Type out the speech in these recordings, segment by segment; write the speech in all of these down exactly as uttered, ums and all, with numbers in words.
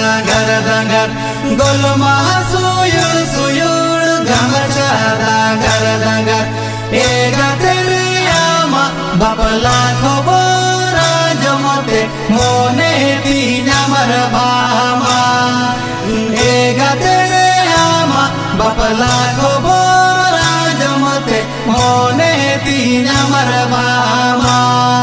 dangar dangar golma suyul suyul gamacha dangar dangar ega tere ama bapla khobora jomote mone tinya marbama ega tere ama bapla khobora jomote mone tinya marbama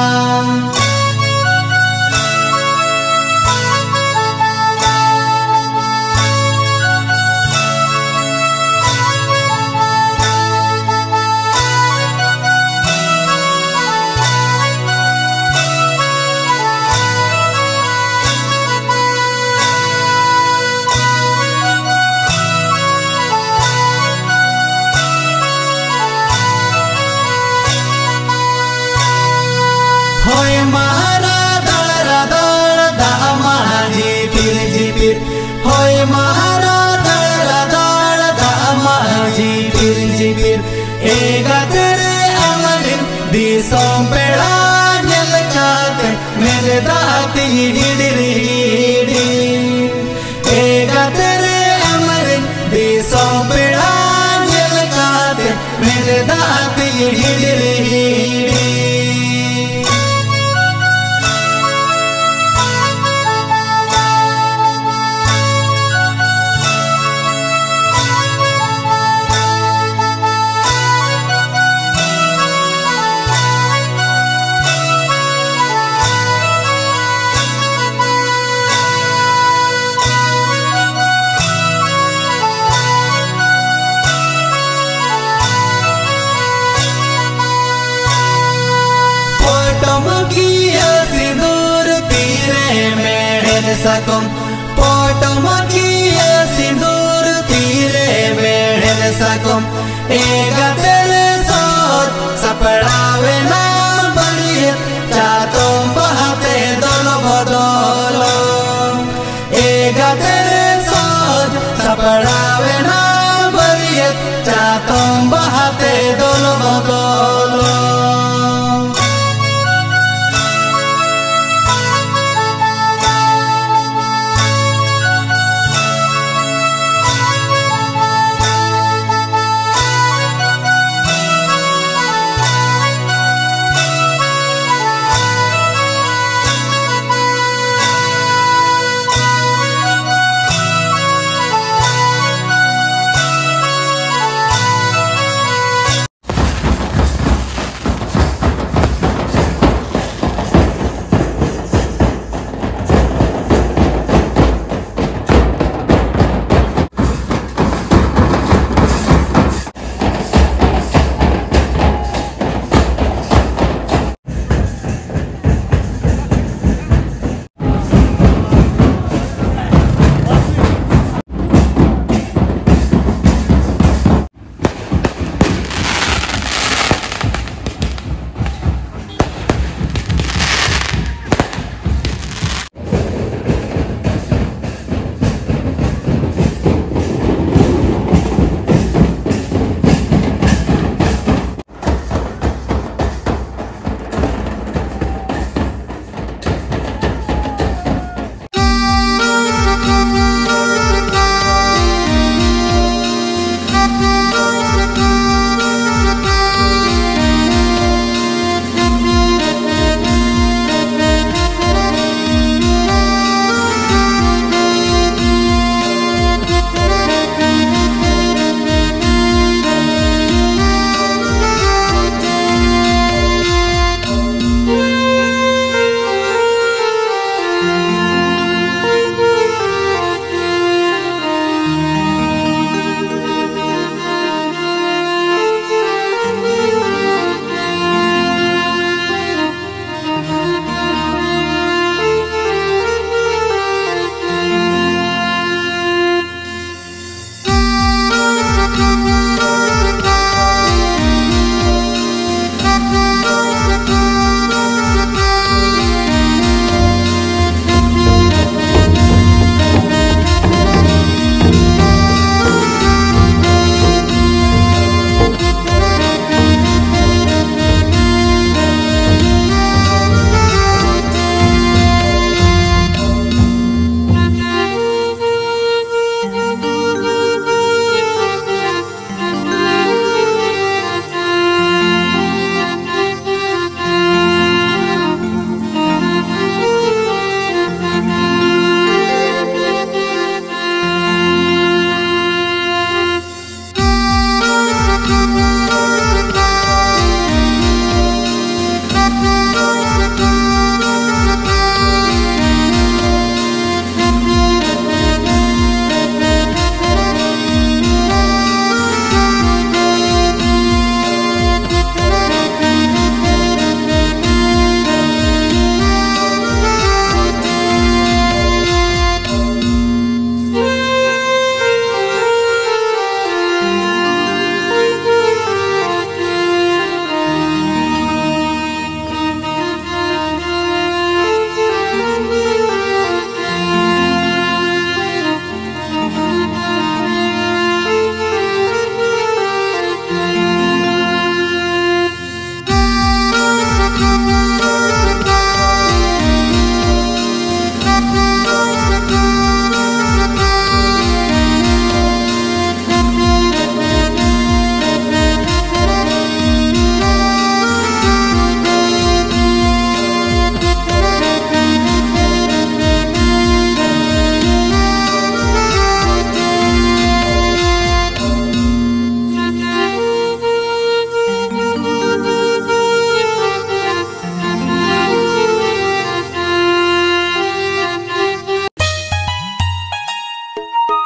होय महारा दर दर दामा झिपिर झिपिर होय महारा दर दर दामा झिपिर झिपिर एगा तेरे अमरिन दिसों पेड़ा जल काते मेरे दाती हिडिरी हिडी एगा तेरे अमरिन दिसों पेड़ा जल काते मेरे दाती हिडिरी हिडी सिंदूर तीरे मेढ़ सकुम पोटमकिया सिंदूर तीरे मेढ़ सकुम एगा तेरे सोच सपड़ावे ना बलिए चातुम बहते दोलो बदोलो एगा तेरे सोच सपड़ावे ना बलिए चातुम बहते दोलो बदोलो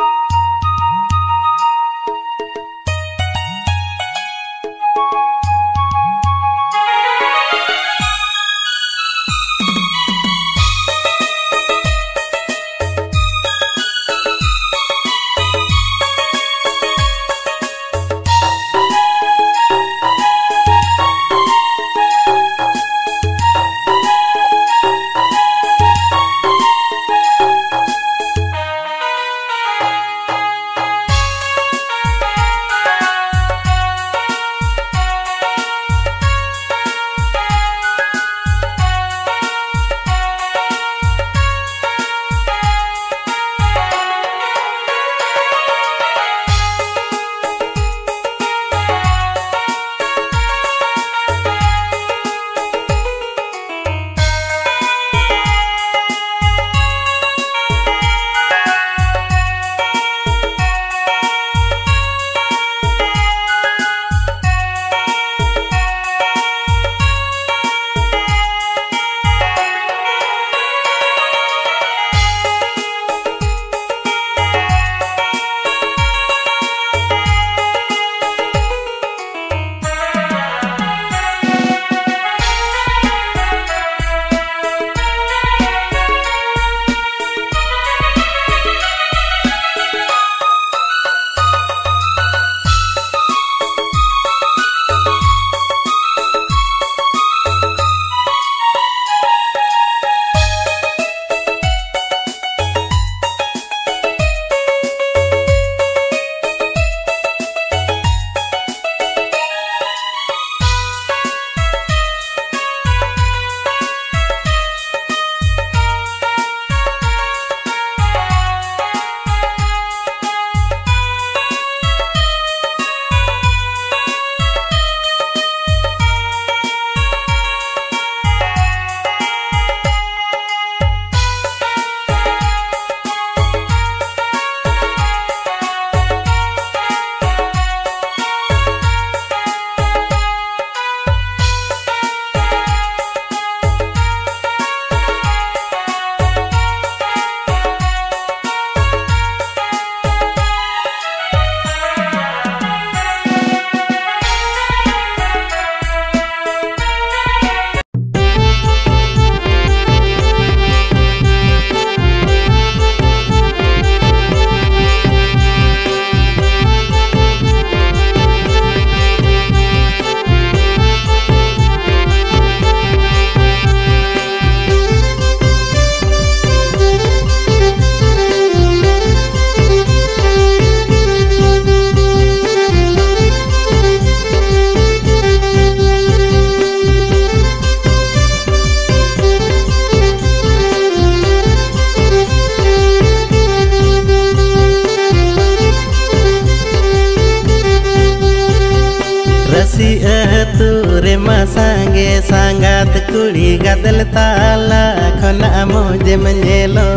रे मा सांगे सांगात कुड़ी गदल ताला खना मोजे मनेलो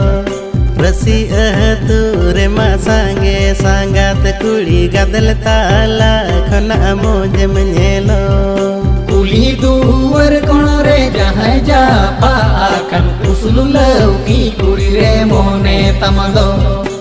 रसी अहतु रे मा सांगे सांगात कुड़ी गदल ताला खना मोजे मनेलो कुली दुवर कोण रे जहाँ जा पाकन उसलुलव की कुड़ी रे मोने तमदो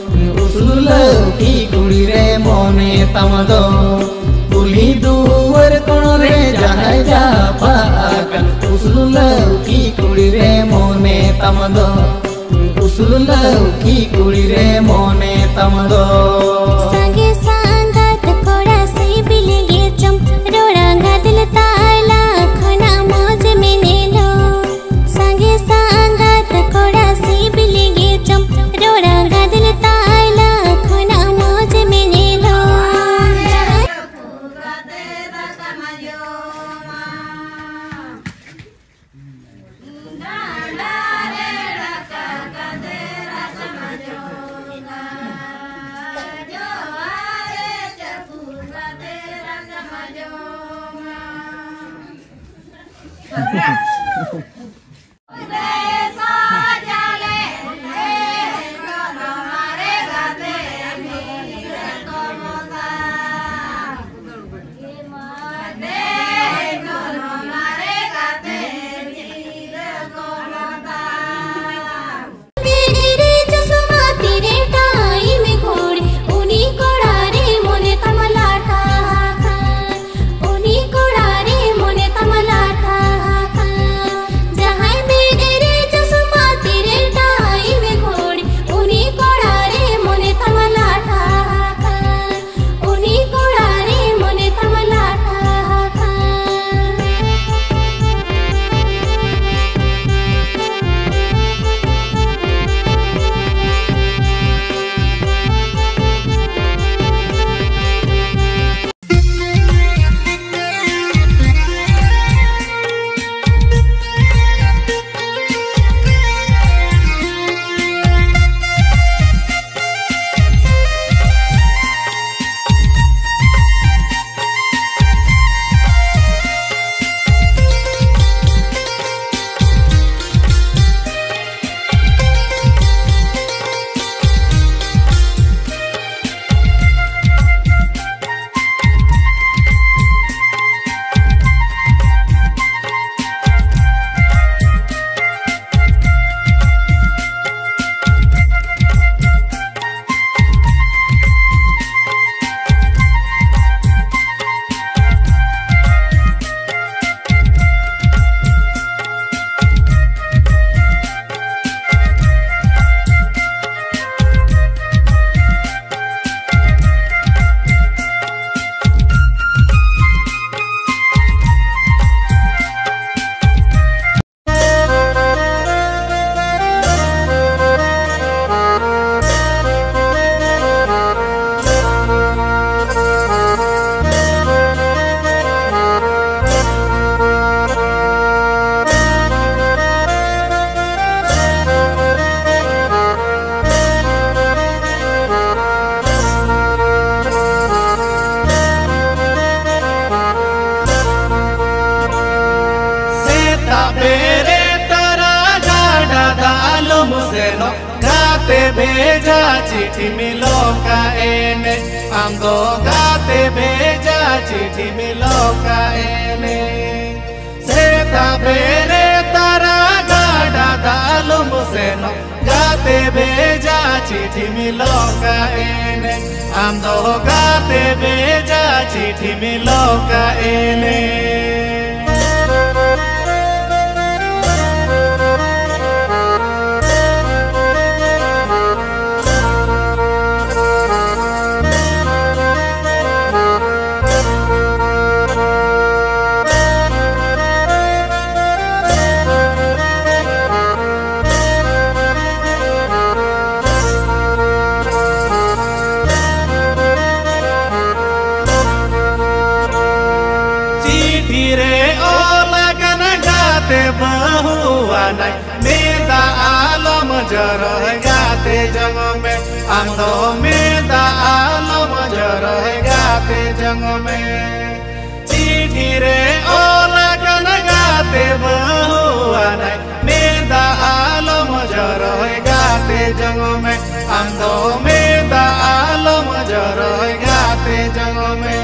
उसलुलव की कुड़ी रे मोने तमदो कुली दुवर कोण रे जहाँ जा पाकन उसलुलव की कुड़ी रे मोने तमदो उसलुलव की कुड़ी रे मोने तमदो सांगे सांगात कोड़ा से बिलगे चम रोड़ा गदल ताला खना मौज में नेलो सांगे सांगात कोड़ा से बिलगे चम रोड़ा गदल ताला खना मौज में नेलो तेरे चश्मा तेरे टाई में घोड़े भेजा चिट्ठी मिलो का एने आम दो गाते भेजा चिट्ठी मिलो का एने सेता बेरे तारा गाड़ा दालू मुसेनो गाते भेजा चिट्ठी मिलो का एने आम दो गाते भेजा चिट्ठी मिलो का एने रे ओ लगन गाते बहुआ नहीं मेदा आलम जर गाते जंग में हम दो मेदा आलम जर गाते जंग में चिट्ठी रे ओ लगन गाते बहुआ नहीं मेदा आलम जर गाते जंग में हम दो मेदा आलम जर गाते जंग में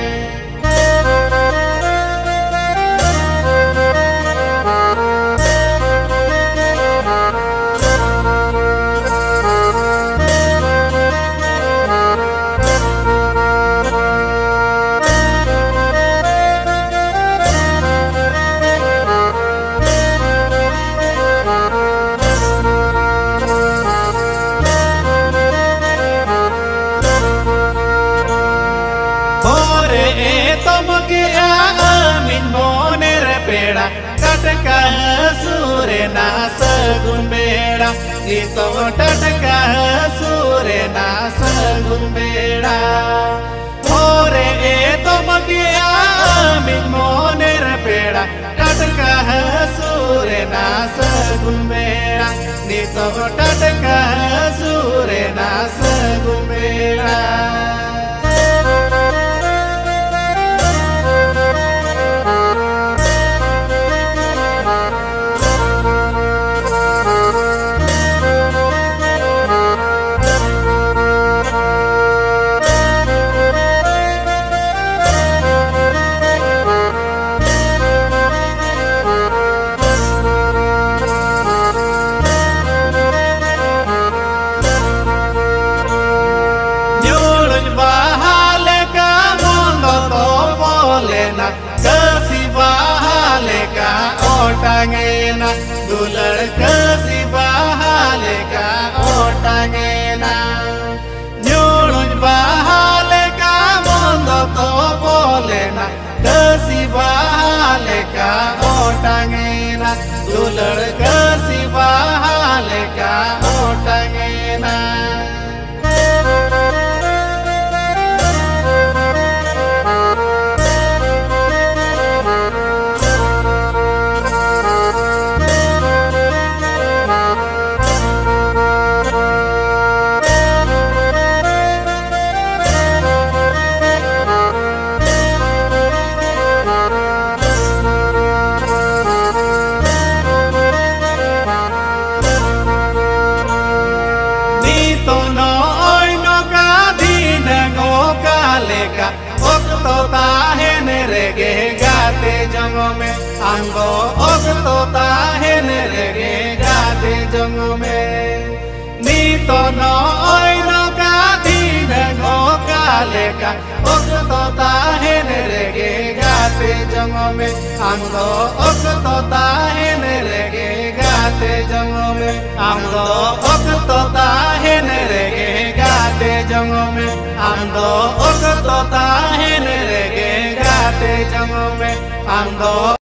टटका सूरे ना सगुन बेड़ा तो टटका सूरे ना सगुन बेड़ा होरे ए तो मगिया मिन मोनेर पेड़ा टटका सूरे ना सगुन बेड़ा तो टटका सूरे ना सगुन बेड़ा कसी बहाले का ओटांगेना दुलड़ कसी बहाले का ओटांगेना न्योड़ बहाले का मंद तो बोलेना कसी बहाले का ओटांगेना दुलड़ कसी बहाले का ओटांगेना गाते जंग में अंगो ओग तो ताहेन रेगे गाते जंग में नी तो नो ओय नो गाधी नो काले का ओग तो ताहेन रेगे गाते जंग में अंगो ओग तो ताहेन रेगे गाते जंग में अंगो ओग तो ताहेन रेगे गाते जंग में अंगो ओग तो ताहेन रेगे गाते जंग में अंगो